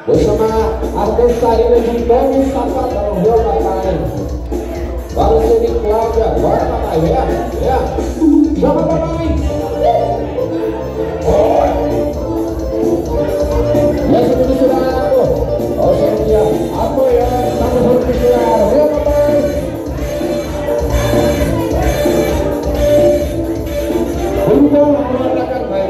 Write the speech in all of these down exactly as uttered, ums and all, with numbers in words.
Vou chamar a dançarina de Tony e Safadão, viu, papai? Bora, Semi Cláudia, bora, papai, vem, vem. Chama, papai. Essa do misturado. Olha o Semi, amanhã, estamos juntos misturado, viu, papai? Então, vamos pra cá, vai,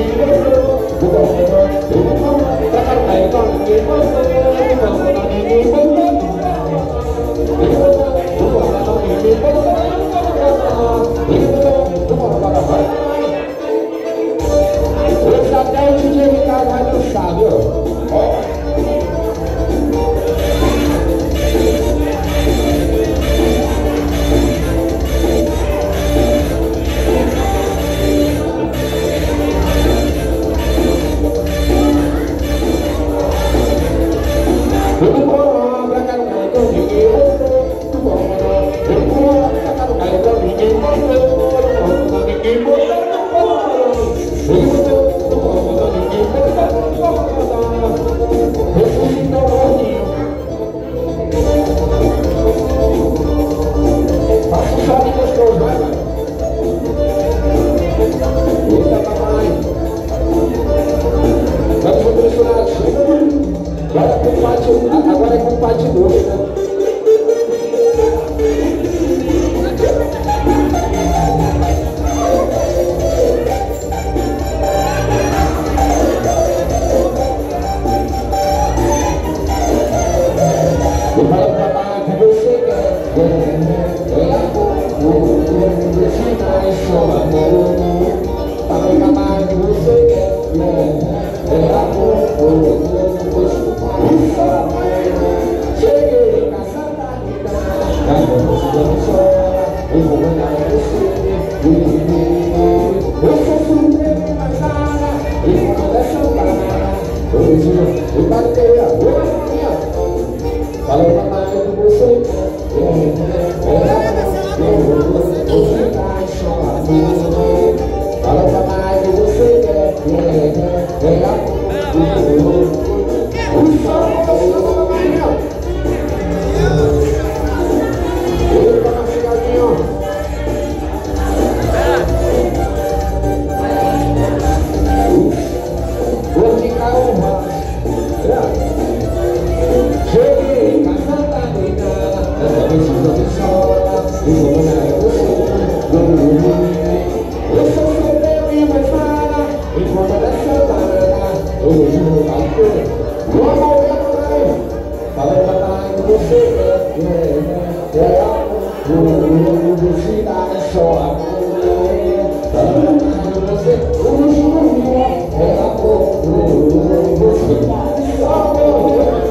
até o D J Ricardo vai dançar, viu? Agora é com o parte dois, né? Eu falo pra papai que você quer, é amor, você traz só amor. Fala pra papai que você quer, é amor, você traz só amor. Cheguei em casa da vida, mas não se deu só, eu vou mandar você. Eu sou surpreso na cara, e quando é chamada, hoje eu batei a boca. Fala papai que você quer, você vai chorar. Fala papai que você quer, é amor. O sol passando na manhã. Ele tá machucadinho. Vou ficar honrado. Cheguei em casa da menina, essa vez eu tô sola, e vou mandar você. Eu sou solteiro e mais nada, enquanto ela é soltada, hoje eu vou bater. Vou morrer, papai. Fala papai que você quer, é amor, você dá só amor. Fala papai que você quer, é amor, você dá só amor.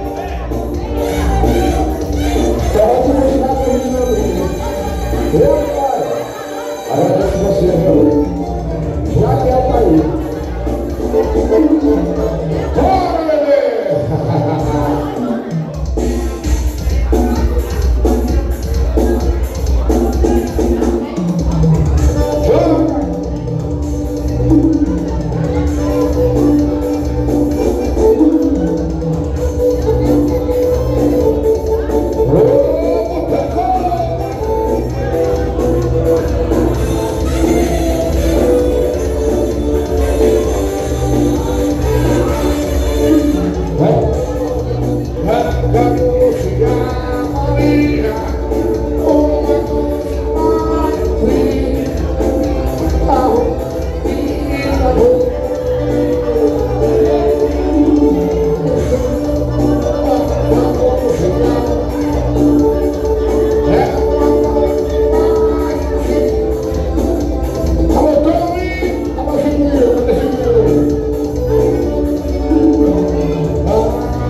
Pode mostrar pra mim, meu filho. Eu, cara, agradeço você, meu. Já que é o país. Bora, bebê! Ah,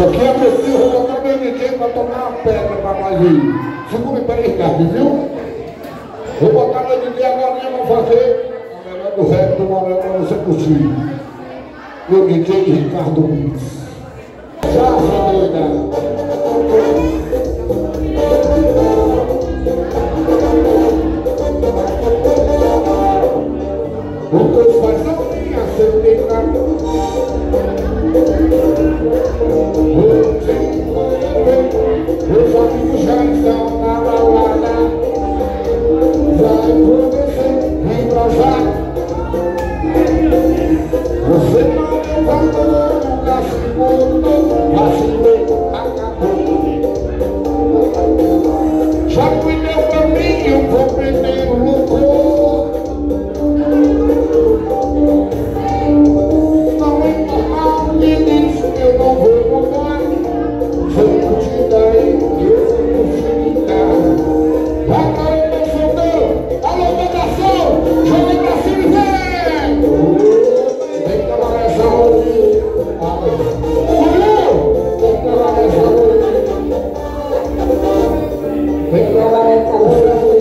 Aqui é meu filho, eu vou botar meu D J pra tomar uma pedra pra fazer. Segura para Ricardo, viu? Vou botar meu D J agora e vou fazer a melhor do rap do momento pra você curtir. Meu D J Ricardo Mix. Já, doida. O que eu faço não tem acertado. Os amigos já estão na balada. Vai acontecer, embrasar. Você não levantou, nunca se botou. Vacilou, acabou. Já cuidou pra mim, eu vou prender o louco. Não é normal, me diz que eu não vou mudar. Vou curtir daí, eu vou ficar. Vai cair no solteiro, alô, votação, joga pra cima e vem! Vem trabalhar essa rolinha. Vem trabalhar essa rolinha. Vem trabalhar essa rolinha.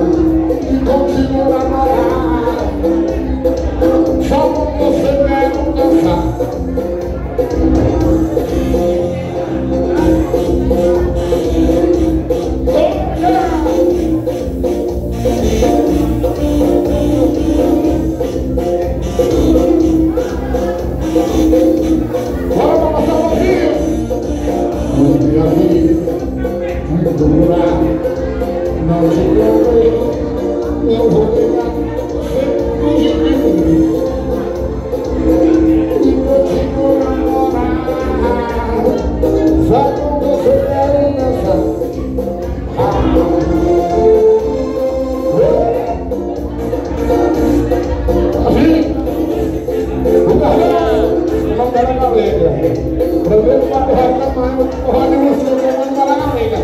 e continua a morar. Só com você quero dançar. Bora pra passar o rio. Minha vida, muito morar. Não te procurei, não vou negar. Sempre de mim. E continuo a namorar. Só com você quero dançar. Assim, o carrão, não quero na letra. Pra ver o papo vai ficar mais, o roda de você, eu vou parar na letra.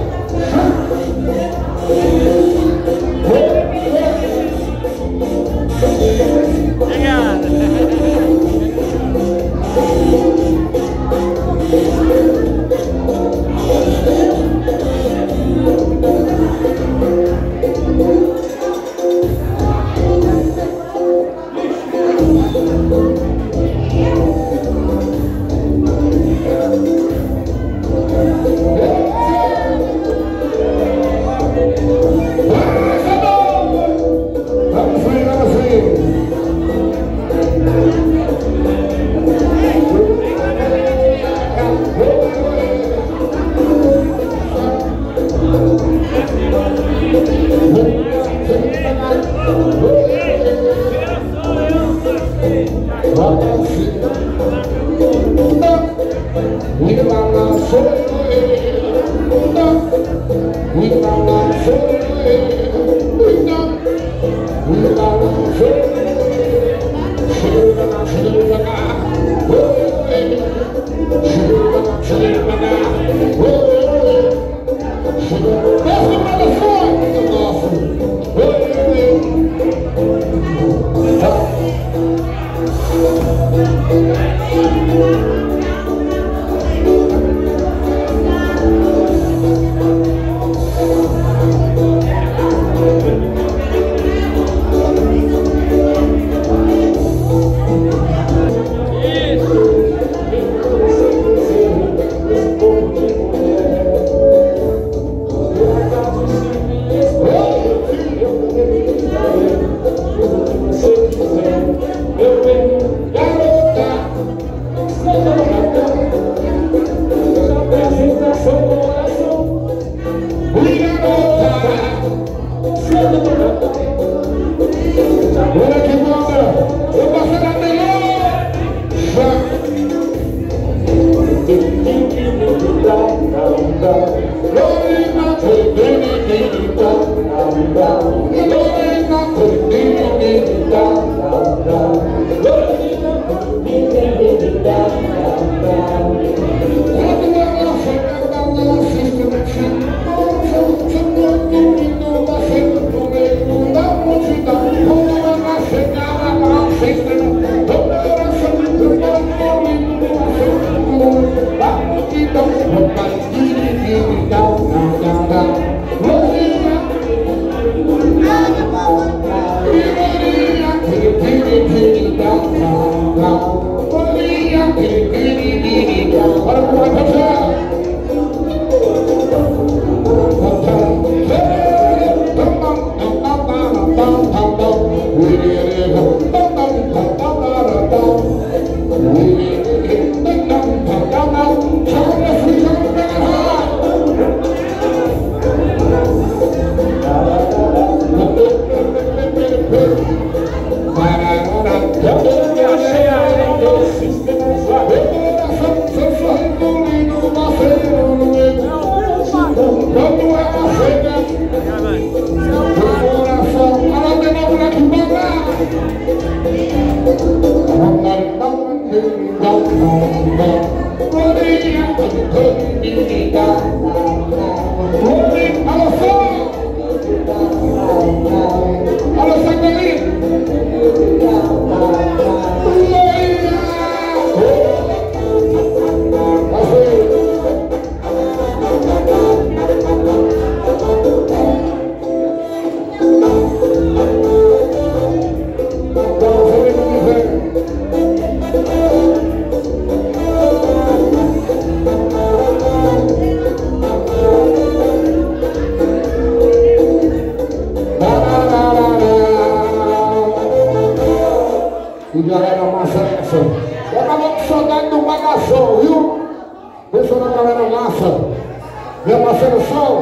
galera massa essa. É pra ver que saudade do bagação, viu? Pensa na galera massa. Meu parceiro Sol.